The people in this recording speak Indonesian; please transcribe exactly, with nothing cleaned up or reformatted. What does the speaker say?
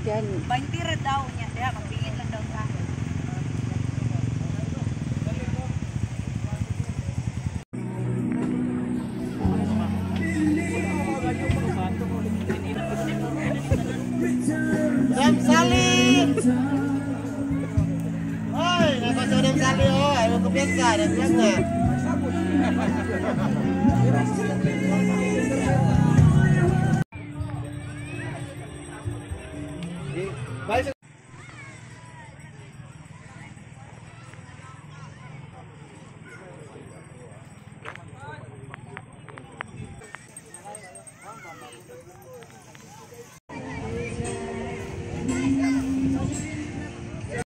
Yan. Baintira daw niya. Kaya kapingin lang daw sa akin. Dam Sali! Hoy, napasok Dam Sali oh. Ayaw ko biasa, dan biasa. Balik